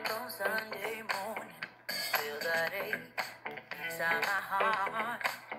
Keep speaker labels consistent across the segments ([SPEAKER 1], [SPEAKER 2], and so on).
[SPEAKER 1] up on Sunday morning, feel that ache inside my heart.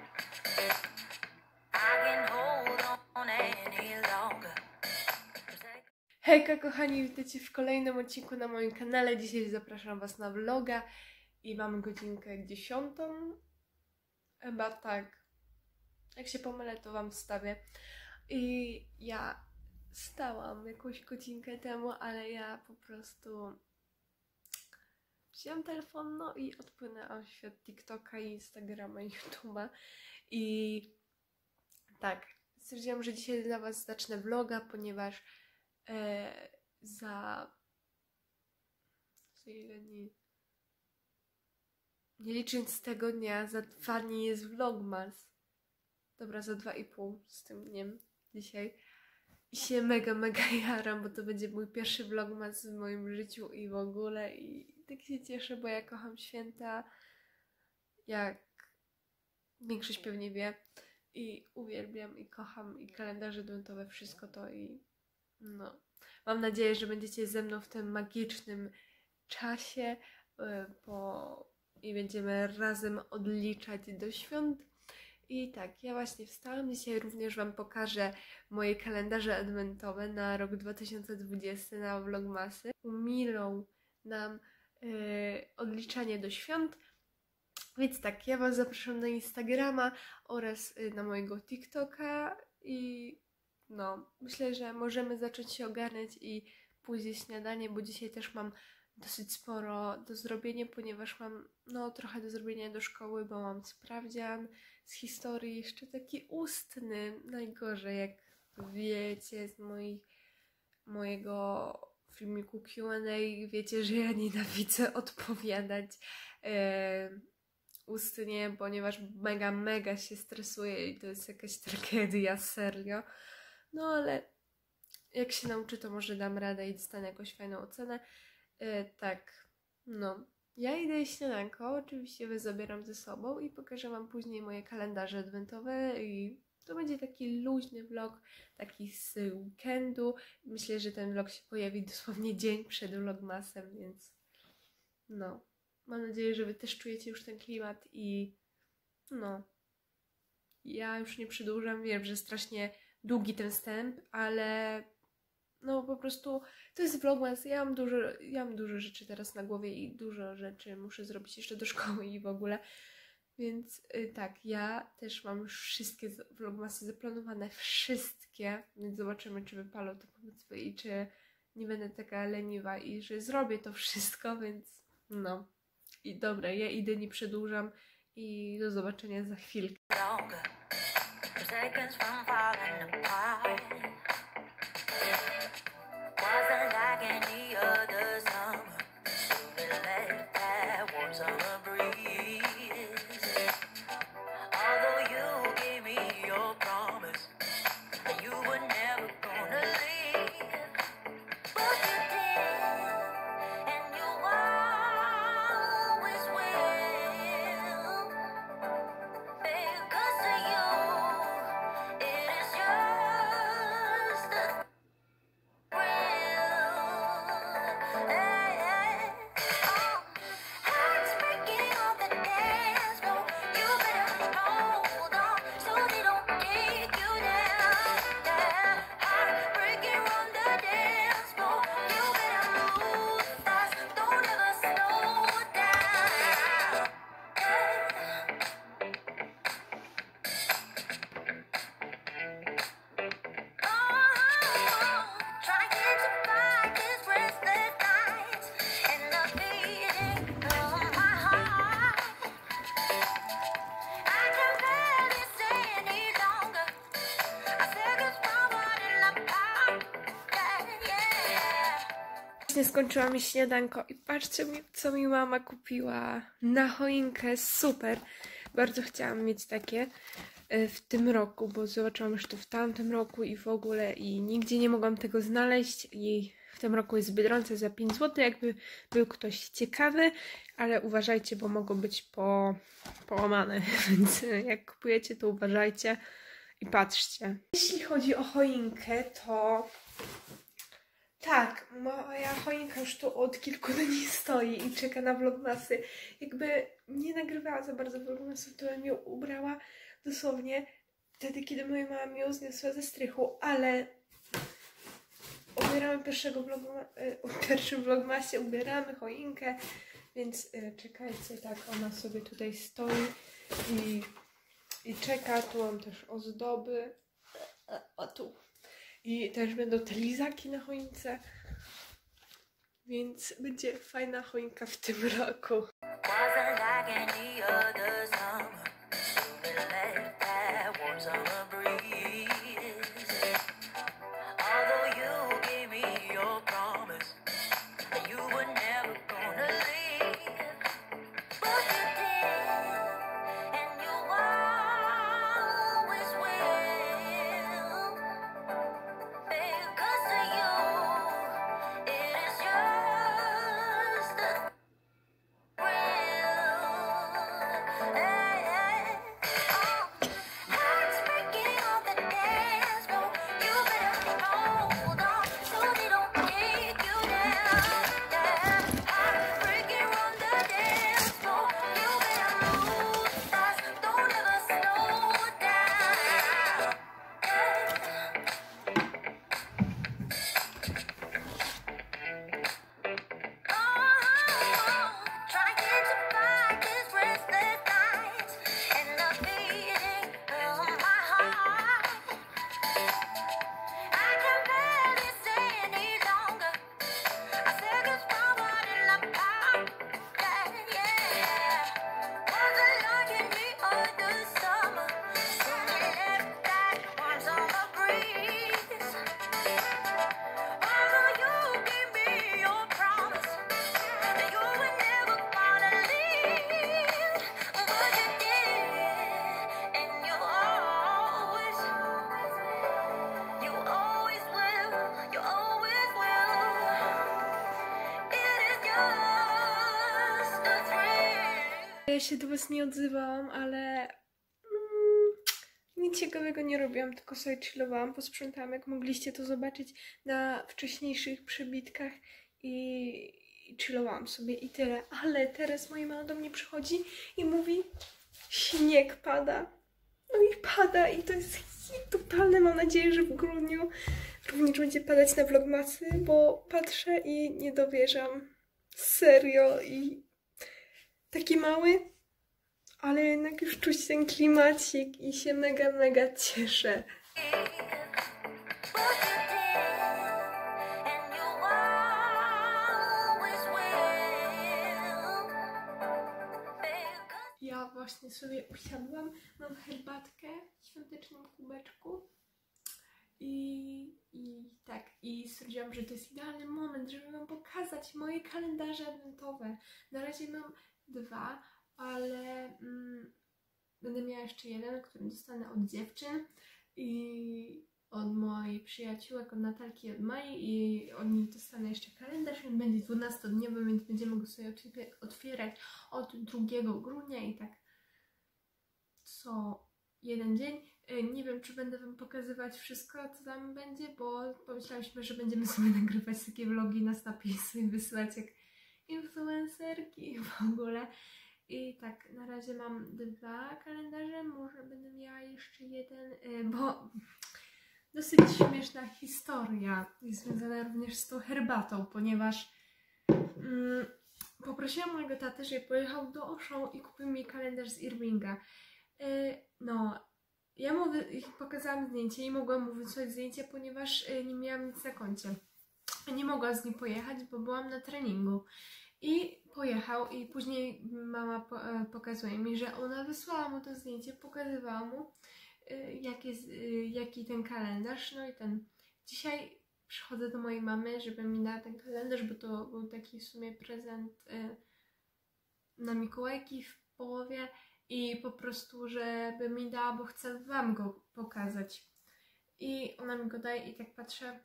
[SPEAKER 1] I can hold on any longer.
[SPEAKER 2] Hejka kochani, witajcie w kolejnym odcinku na moim kanale. Dzisiaj zapraszam was na vloga i mamy godzinkę 10. Chyba tak. Jak się pomylę, to wam wstawię. I ja wstałam jakąś godzinkę temu, ale ja po prostu wziąłem telefon, no i odpłynęłam w świat TikToka, Instagrama i YouTube'a. I tak, stwierdziłam, że dzisiaj dla was zacznę vloga, ponieważ za ile dni? Nie licząc tego dnia, za 2 dni jest vlogmas. Dobra, za 2,5 z tym dniem dzisiaj. I się mega jaram, bo to będzie mój pierwszy vlogmas w moim życiu i w ogóle. I tak się cieszę, bo ja kocham święta, jak większość pewnie wie. I uwielbiam i kocham i kalendarze adwentowe, wszystko to i no. Mam nadzieję, że będziecie ze mną w tym magicznym czasie i będziemy razem odliczać do świąt. I tak, ja właśnie wstałam. Dzisiaj również wam pokażę moje kalendarze adwentowe na rok 2020 na vlogmasy. Umilą nam odliczanie do świąt. Więc tak, ja was zapraszam na Instagrama oraz na mojego TikToka i no, myślę, że możemy zacząć się ogarniać i pójść śniadanie, bo dzisiaj też mam dosyć sporo do zrobienia, ponieważ mam no trochę do zrobienia do szkoły, bo mam sprawdzian z historii, jeszcze taki ustny, najgorzej, jak wiecie z mojego filmiku Q&A, wiecie, że ja nienawidzę odpowiadać ustnie, ponieważ mega się stresuję i to jest jakaś tragedia, serio. No ale jak się nauczy, to może dam radę i dostanę jakąś fajną ocenę. Tak, no. Ja idę jeść śniadanko, oczywiście was zabieram ze sobą i pokażę wam później moje kalendarze adwentowe i to będzie taki luźny vlog, taki z weekendu. Myślę, że ten vlog się pojawi dosłownie dzień przed vlogmasem, więc no. Mam nadzieję, że wy też czujecie już ten klimat i no. Ja już nie przedłużam, wiem, że strasznie długi ten wstęp, ale no po prostu to jest vlogmas. Ja mam dużo rzeczy teraz na głowie i dużo rzeczy muszę zrobić jeszcze do szkoły i w ogóle. Więc tak, ja też mam już wszystkie vlogmasy zaplanowane, wszystkie, więc zobaczymy, czy wypalą te pomysły i czy nie będę taka leniwa i że zrobię to wszystko, więc no. I dobra, ja idę, nie przedłużam i do zobaczenia za chwilkę. Skończyła mi śniadanko i patrzcie, co mi mama kupiła na choinkę, super. Bardzo chciałam mieć takie w tym roku, bo zobaczyłam już to w tamtym roku i w ogóle i nigdzie nie mogłam tego znaleźć i w tym roku jest w Biedronce za 5 zł, jakby był ktoś ciekawy, ale uważajcie, bo mogą być połamane, więc jak kupujecie, to uważajcie i patrzcie. Jeśli chodzi o choinkę, to Tak, moja choinka już tu od kilku dni stoi i czeka na vlogmasy. Jakby nie nagrywała za bardzo vlogmasów, to bym ją ubrała dosłownie wtedy, kiedy moja mama mi ją zniosła ze strychu, ale ubieramy pierwszym vlogmasie, ubieramy choinkę, więc czekajcie, tak, ona sobie tutaj stoi i czeka. Tu mam też ozdoby, a tu. I też będą te lizaki na choince, więc będzie fajna choinka w tym roku.
[SPEAKER 1] Wasn't like any other summer. Soon it left that warm summer breeze. Although you gave me your promise that you were never gonna leave, but you did, and you always will. Because of you, it is just a
[SPEAKER 2] Ja się do was nie odzywałam, ale nic ciekawego nie robiłam, tylko sobie chillowałam, posprzątałam, jak mogliście to zobaczyć na wcześniejszych przebitkach i chillowałam sobie i tyle. Ale teraz moja mama do mnie przychodzi i mówi, śnieg pada. No i pada i to jest hit totalny. Mam nadzieję, że w grudniu również będzie padać na vlogmasy, bo patrzę i nie dowierzam. Serio. I taki mały, ale jednak już czuć ten klimacik i się mega, mega cieszę. Ja właśnie sobie usiadłam, mam herbatkę w świątecznym kubeczku i stwierdziłam, że to jest idealny moment, żeby wam pokazać moje kalendarze adwentowe. Na razie mam 2, ale będę miała jeszcze jeden, który dostanę od dziewczyn i od mojej przyjaciółek, od Natalki, od Mai i od nich dostanę jeszcze kalendarz, on będzie 12-dniowy, więc będziemy go sobie otwierać od 2 grudnia i tak co jeden dzień. Nie wiem, czy będę wam pokazywać wszystko, co tam będzie, bo pomyślałyśmy, że będziemy sobie nagrywać takie vlogi na Snapie i sobie wysyłać jak influencerki w ogóle. I tak, na razie mam 2 kalendarze, może będę miała jeszcze jeden, bo dosyć śmieszna historia jest związana również z tą herbatą, ponieważ poprosiłam mojego tatę, żeby pojechał do Auchan i kupił mi kalendarz z Irvinga. No, ja mu pokazałam zdjęcie i mogłam mu wysłać zdjęcie, ponieważ nie miałam nic na koncie. Nie mogłam z nim pojechać, bo byłam na treningu. I pojechał i później mama pokazuje mi, że ona wysłała mu to zdjęcie, pokazywała mu jaki ten kalendarz. No i dzisiaj przychodzę do mojej mamy, żeby mi dała ten kalendarz, bo to był taki w sumie prezent na Mikołajki w połowie i po prostu, żeby mi dała, bo chcę wam go pokazać. I ona mi go daje i tak patrzę,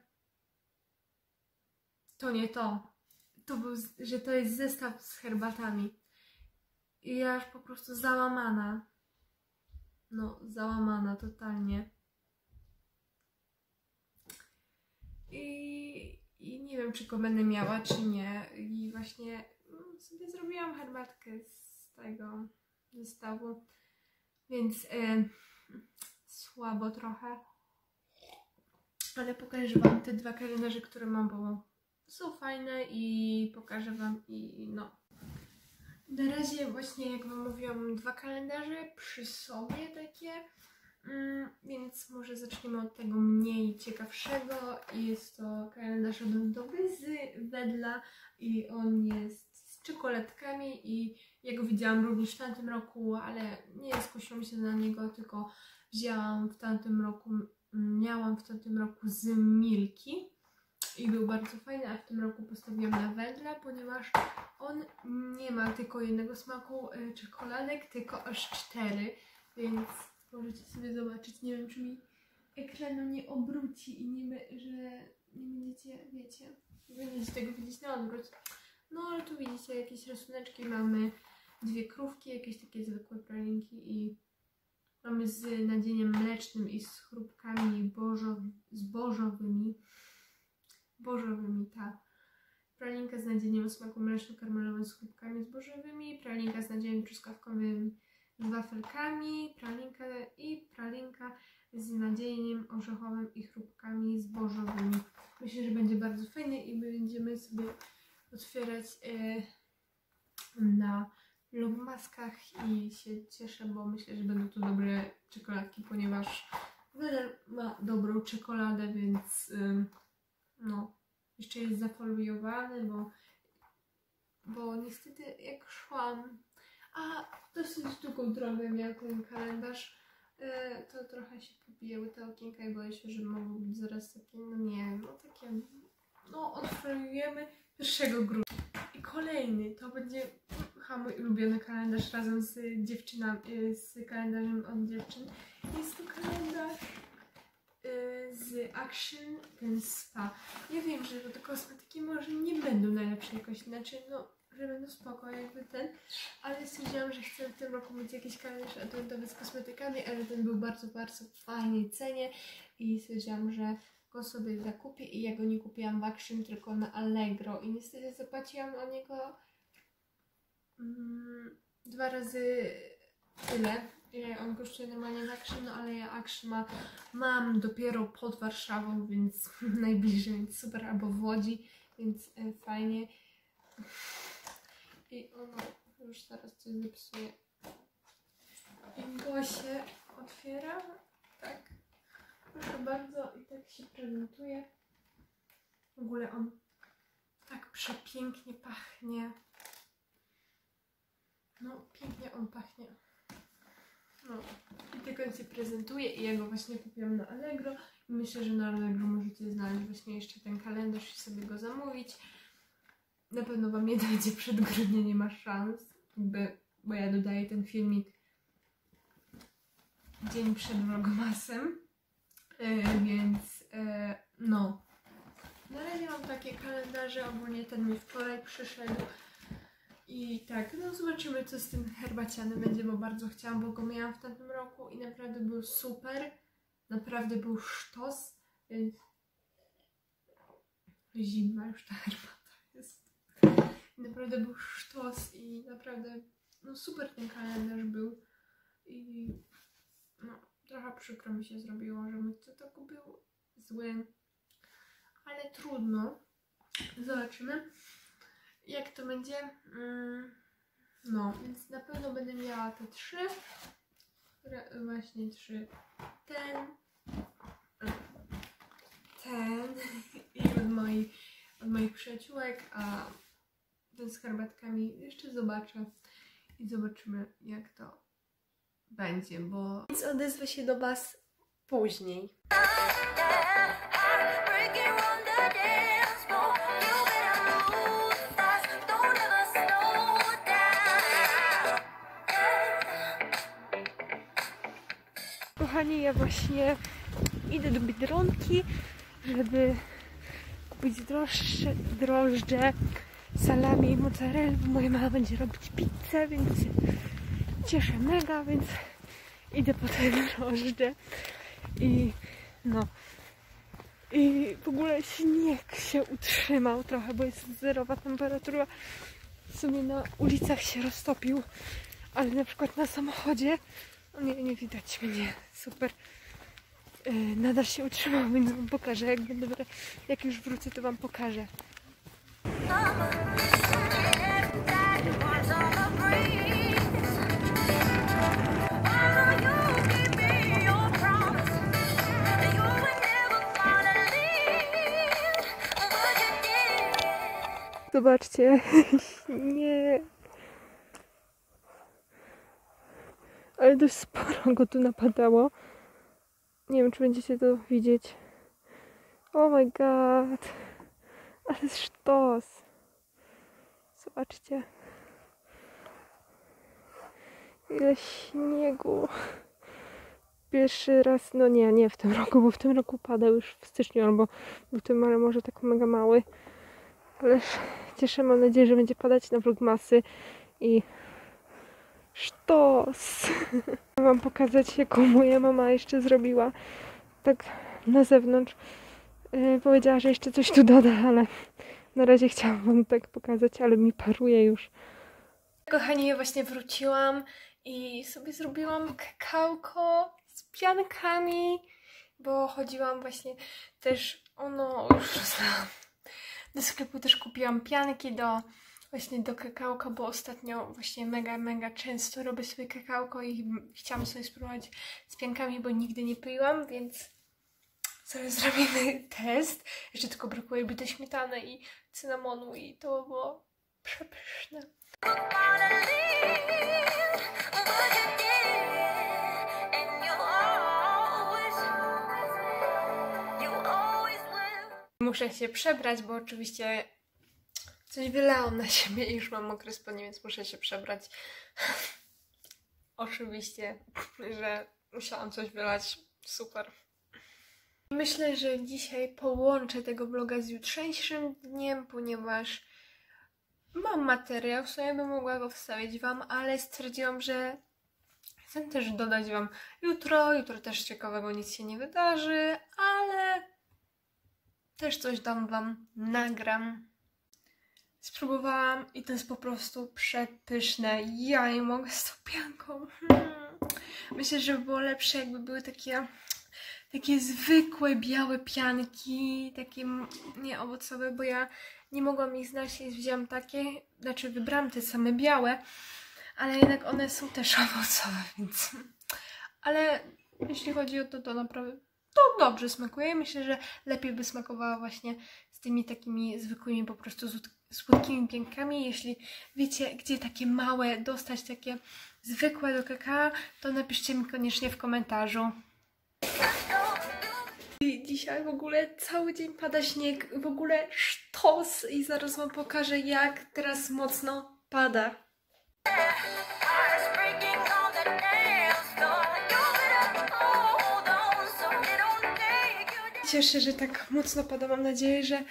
[SPEAKER 2] to nie to. Że to jest zestaw z herbatami. I ja już po prostu załamana. No, załamana totalnie. I i nie wiem, czy go będę miała, czy nie. I właśnie sobie zrobiłam herbatkę z tego zestawu, więc słabo trochę. Ale pokażę wam te 2 kalendarze, które mam, bo są fajne i pokażę wam i no. Na razie właśnie, jak wam mówiłam, mam 2 kalendarze przy sobie takie, więc może zaczniemy od tego mniej ciekawszego. I jest to kalendarz adwentowy z Wedla i on jest z czekoladkami i ja go widziałam również w tamtym roku, ale nie skusiłam się na niego, tylko wzięłam w tamtym roku, miałam w tamtym roku z Milki i był bardzo fajny, a w tym roku postawiłam na Wedla, ponieważ on nie ma tylko jednego smaku czekoladek, tylko aż 4, więc możecie sobie zobaczyć. Nie wiem, czy mi ekranu nie obróci i że nie będziecie, wiecie, nie będziecie tego widzieć na odwrót. No ale tu widzicie jakieś rysuneczki, mamy 2 krówki, jakieś takie zwykłe pralinki i mamy z nadzieniem mlecznym i z chrupkami zbożowymi, ta pralinka z nadzieniem o smaku mleczno-karmelowym z chrupkami zbożowymi, pralinka z nadzieniem truskawkowym z wafelkami, pralinka z nadzieniem orzechowym i chrupkami zbożowymi. Myślę, że będzie bardzo fajny i będziemy sobie otwierać na vlogmaskach i się cieszę, bo myślę, że będą to dobre czekoladki, ponieważ Wedel ma dobrą czekoladę, więc no, jeszcze jest zafoliowany, bo niestety jak szłam, a dosyć długą drogę miał ten kalendarz, to trochę się pobijały te okienka i boję się, że mogą być zaraz takie, no nie, no takie, no odfoliujemy 1 grudnia. I kolejny, to będzie mój ulubiony kalendarz razem z dziewczynami, z kalendarzem od dziewczyn. Jest to kalendarz z Action, ten Spa. Ja wiem, że te kosmetyki może nie będą najlepszej jakości, znaczy no, że będą spoko jakby ten, ale stwierdziłam, że chcę w tym roku mieć jakiś kalendarz adwentowy z kosmetykami, ale ten był bardzo, bardzo fajnej cenie i stwierdziłam, że go sobie zakupię i ja go nie kupiłam w Action, tylko na Allegro i niestety zapłaciłam o niego 2 razy tyle, ile on kosztuje normalnie w Action, no ale ja Action mam dopiero pod Warszawą, więc najbliżej, więc super, albo w Łodzi, więc fajnie. I ono już zaraz coś zepsuje. I go się otwiera, tak, proszę bardzo, i tak się prezentuje. W ogóle on tak przepięknie pachnie. No, pięknie on pachnie. No, i tak on się prezentuje i ja go właśnie kupiłam na Allegro. I myślę, że na Allegro możecie znaleźć właśnie jeszcze ten kalendarz i sobie go zamówić. Na pewno wam nie dojdzie przed grudniem, nie ma szans, bo ja dodaję ten filmik dzień przed vlogmasem, więc no. Na razie mam takie kalendarze, ogólnie ten mi wczoraj przyszedł. I tak, no zobaczymy, co z tym herbacianem będzie, bo bardzo chciałam, bo go miałam w tamtym roku i naprawdę był super. Naprawdę był sztos, więc zimna już ta herbata jest. I naprawdę był sztos i naprawdę, no super ten kalendarz był. I no, trochę przykro mi się zrobiło, że mój to był zły, ale trudno. Zobaczymy, jak to będzie. No, więc na pewno będę miała te 3, które właśnie 3, ten i od moich przyjaciółek, a ten z herbatkami jeszcze zobaczę i zobaczymy, jak to będzie, bo więc odezwę się do was później. Kochani, ja właśnie idę do Biedronki, żeby kupić drożdże, salami i mozzarella, bo moja mama będzie robić pizzę, więc się cieszę mega, więc idę po te drożdże i no, I w ogóle śnieg się utrzymał trochę, bo jest zerowa temperatura. Sobie na ulicach się roztopił, ale na przykład na samochodzie, o nie widać mnie, super. Nadal się utrzymał, więc wam pokażę. Jak już wrócę, to wam pokażę. Zobaczcie, nie. Ale dość sporo go tu napadało. Nie wiem, czy będziecie to widzieć. Oh my god. Ale sztos. Zobaczcie. Ile śniegu. Pierwszy raz, no nie w tym roku, bo w tym roku pada już w styczniu, albo w lutym, ale może tak mega mały. Ale cieszę, mam nadzieję, że będzie padać na vlogmasy i sztos. Chcę wam pokazać, jaką moja mama jeszcze zrobiła. Tak na zewnątrz. Powiedziała, że jeszcze coś tu doda, ale na razie chciałam wam tak pokazać, ale mi paruje już. Kochani, ja właśnie wróciłam i sobie zrobiłam kakałko z piankami, bo chodziłam właśnie też, już do sklepu też kupiłam pianki do kakałka, bo ostatnio właśnie mega często robię sobie kakałko i chciałam sobie spróbować z piankami, bo nigdy nie piłam, więc zaraz zrobimy test. Jeszcze tylko brakuje bity śmietany i cynamonu i to było przepyszne. Muszę się przebrać, bo oczywiście coś wylałam na siebie i już mam mokre spodnie, więc muszę się przebrać. Oczywiście, że musiałam coś wylać. Super. Myślę, że dzisiaj połączę tego vloga z jutrzejszym dniem, ponieważ mam materiał, w sumie bym mogła go wstawić wam, ale stwierdziłam, że chcę też dodać wam jutro. Jutro też ciekawego nic się nie wydarzy, ale też coś tam wam nagram. Spróbowałam i to jest po prostu przepyszne. Ja nie mogę z tą pianką. Myślę, że by było lepsze, jakby były takie zwykłe, białe pianki, takie nie owocowe, bo ja nie mogłam ich znaleźć i wzięłam takie, znaczy wybrałam te same białe, ale jednak one są też owocowe, więc... Ale jeśli chodzi o to naprawdę to dobrze smakuje. Myślę, że lepiej by smakowała właśnie z tymi takimi zwykłymi po prostu słodkimi piankami. Jeśli wiecie, gdzie takie małe dostać, takie zwykłe do kakao, to napiszcie mi koniecznie w komentarzu. I dzisiaj w ogóle cały dzień pada śnieg, w ogóle sztos i zaraz wam pokażę, jak teraz mocno pada. Cieszę, że tak mocno pada. Mam nadzieję, że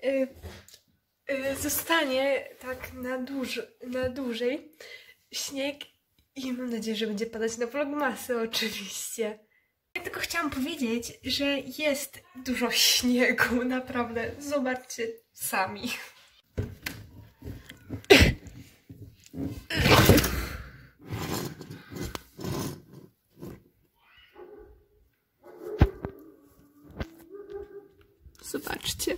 [SPEAKER 2] zostanie tak na dłużej śnieg i mam nadzieję, że będzie padać na vlogmasy oczywiście. Ja tylko chciałam powiedzieć, że jest dużo śniegu, naprawdę. Zobaczcie sami. Zobaczcie.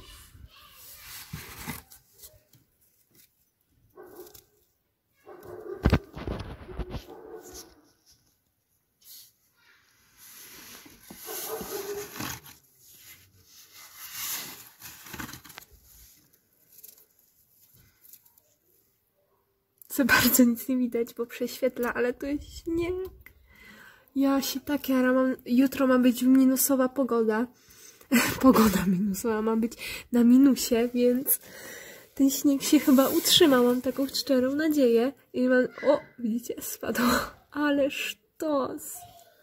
[SPEAKER 2] Za bardzo nic nie widać, bo prześwietla, ale to jest śnieg. Ja się tak jaram. Jutro ma być minusowa pogoda. Pogoda minusowa ma być na minusie, więc ten śnieg się chyba utrzyma. Mam taką szczerą nadzieję. I mam... O, widzicie, spadło. Ale sztos.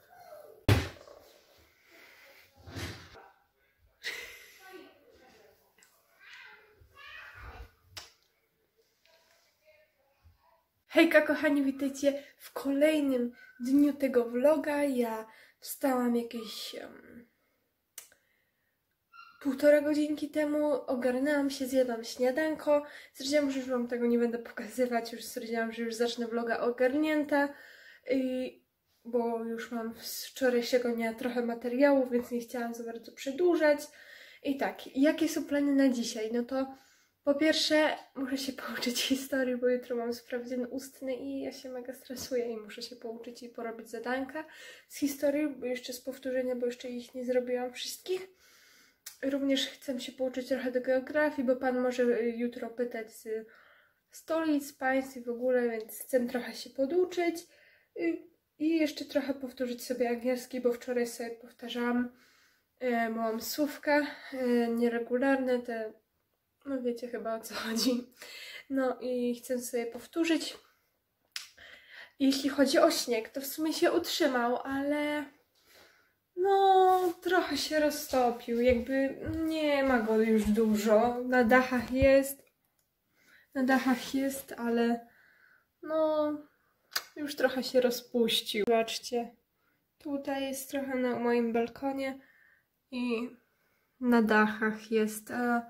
[SPEAKER 2] Hejka kochani, witajcie w kolejnym dniu tego vloga. Ja wstałam jakieś 1,5 godzinki temu ogarnęłam się, zjadłam śniadanko. Stwierdziłam, że już wam tego nie będę pokazywać, już stwierdziłam, że już zacznę vloga ogarnięta, bo już mam z wczorajszego dnia trochę materiału, więc nie chciałam za bardzo przedłużać. I tak, jakie są plany na dzisiaj? No to po pierwsze muszę się pouczyć historii, bo jutro mam sprawdzian ustny i ja się mega stresuję i muszę się pouczyć i porobić zadanka z historii, bo jeszcze z powtórzenia, bo jeszcze ich nie zrobiłam wszystkich. Również chcę się pouczyć trochę do geografii, bo pan może jutro pytać z stolic, państw i w ogóle, więc chcę trochę się poduczyć i jeszcze trochę powtórzyć sobie angielski, bo wczoraj sobie powtarzałam małą słówka nieregularne, te, no wiecie chyba o co chodzi. No i chcę sobie powtórzyć. Jeśli chodzi o śnieg, to w sumie się utrzymał, ale no trochę się roztopił, jakby nie ma go już dużo. Na dachach jest, ale no już trochę się rozpuścił. Zobaczcie, tutaj jest trochę na moim balkonie i na dachach jest, a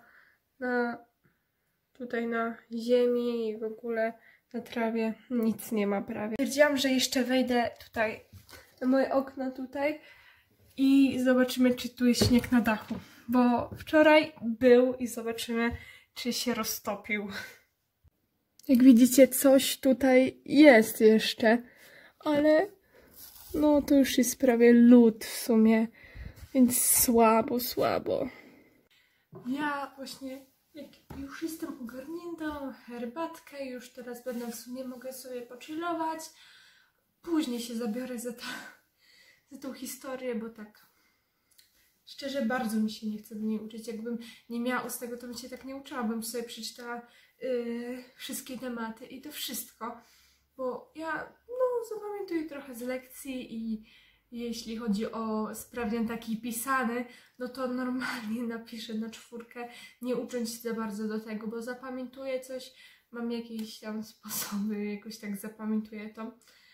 [SPEAKER 2] tutaj na ziemi i w ogóle na trawie nic nie ma prawie. Stwierdziłam, że jeszcze wejdę tutaj na moje okno tutaj i zobaczymy, czy tu jest śnieg na dachu, bo wczoraj był i zobaczymy, czy się roztopił. Jak widzicie, coś tutaj jest jeszcze, ale no to już jest prawie lód w sumie, więc słabo. Ja właśnie, jak już jestem ogarnięta, mam herbatkę, już teraz będę w sumie, mogę sobie pochillować. Później się zabiorę za tą historię, bo tak szczerze bardzo mi się nie chce w niej uczyć. Jakbym nie miała ustnego, to bym się tak nie uczyła, bym sobie przeczytała wszystkie tematy i to wszystko. Bo ja zapamiętuję trochę z lekcji i jeśli chodzi o sprawdzian taki pisany, no to normalnie napiszę na 4, nie ucząc się za bardzo do tego, bo zapamiętuję coś, mam jakieś tam sposoby, jakoś tak zapamiętuję to.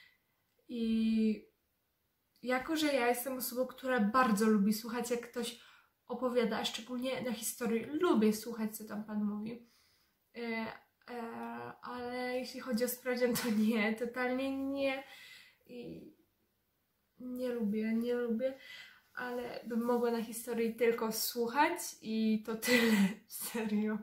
[SPEAKER 2] I jako że ja jestem osobą, która bardzo lubi słuchać, jak ktoś opowiada, a szczególnie na historii, lubię słuchać, co tam pan mówi. Ale jeśli chodzi o sprawdzian, to nie, totalnie nie. I nie lubię, ale bym mogła na historii tylko słuchać i to tyle, serio.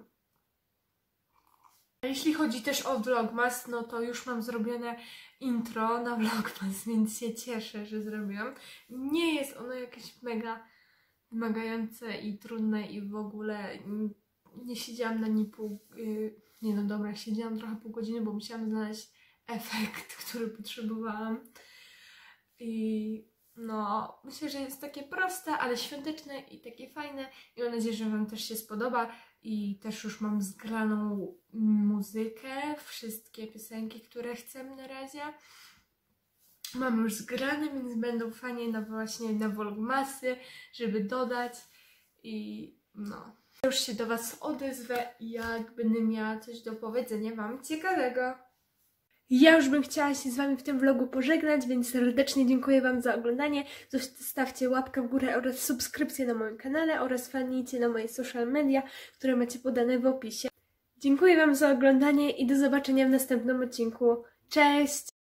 [SPEAKER 2] A jeśli chodzi też o Vlogmas, no to już mam zrobione intro na Vlogmas, więc się cieszę, że zrobiłam. Nie jest ono jakieś mega wymagające i trudne i w ogóle nie siedziałam na nim siedziałam trochę pół godziny, bo musiałam znaleźć efekt, który potrzebowałam. I no, myślę, że jest takie proste, ale świąteczne i takie fajne i mam nadzieję, że wam też się spodoba i też już mam zgraną muzykę, wszystkie piosenki, które chcę na razie. Mam już zgrane, więc będą fajnie właśnie na Vlogmasy, żeby dodać i no. Już się do was odezwę, jak będę miała coś do powiedzenia wam ciekawego. Ja już bym chciała się z wami w tym vlogu pożegnać, więc serdecznie dziękuję wam za oglądanie. Zostawcie łapkę w górę oraz subskrypcję na moim kanale oraz fanijcie na moje social media, które macie podane w opisie. Dziękuję wam za oglądanie i do zobaczenia w następnym odcinku. Cześć!